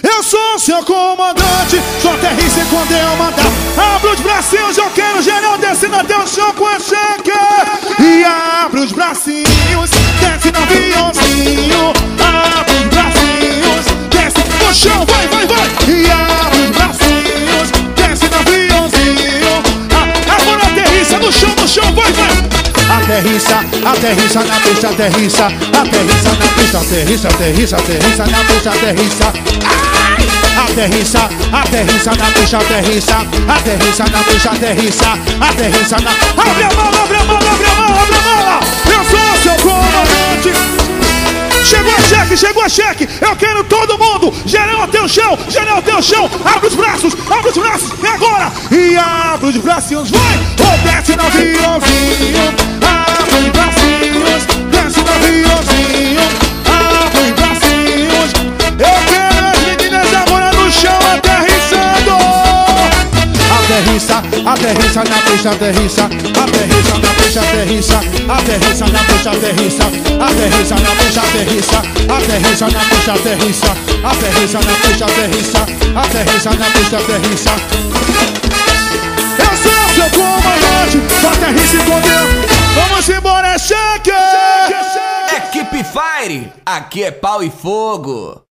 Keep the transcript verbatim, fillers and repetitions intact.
Eu sou seu comandante, sou aterrisse quando eu mandar. Abre os bracinhos, eu quero geral descendo até o chão com a cheque. E abre os bracinhos, desce no aviãozinho. Abre os bracinhos, desce no chão, vai, vai, vai. E abre os bracinhos, desce no aviãozinho. Agora aterrissa no chão, no chão, vai, vai. Aterrissa, aterrissa na pista, aterrissa. Aterrissa na pista, aterrissa, aterrissa, aterrissa na pista, aterrissa. Aterrissa, aterrissa na pista, aterrissa. Aterrissa na pista, aterrissa. Aterrissa na... Abre a mala, abre a mala, abre a mala, abre a mala. Eu sou seu comandante. Chegou a cheque, chegou a cheque. Eu quero todo mundo. Geral até o chão, geral até o chão. Abre os braços, abre os braços. E agora? E abre os bracinhos, vai. Ou desce no aviãozinho. Abre os bracinhos, desce no aviãozinho. Abre os bracinhos. Eu quero as meninas agora no chão aterrissando. Aterrissa, aterrissa na pista, aterrissa. Aterrissa na pista, aterrissa. Aterrissa na pista, aterrissa. Aterrissa na pista, aterrissa. Aterrissa na pista, aterrissa. Aterrissa na pista, aterrissa. Aterrissa na pista, aterrissa. Eu sou seu comandante, só aterrisse com Deus. Vamos embora, cheque! Equipe Fire, aqui é pau e fogo.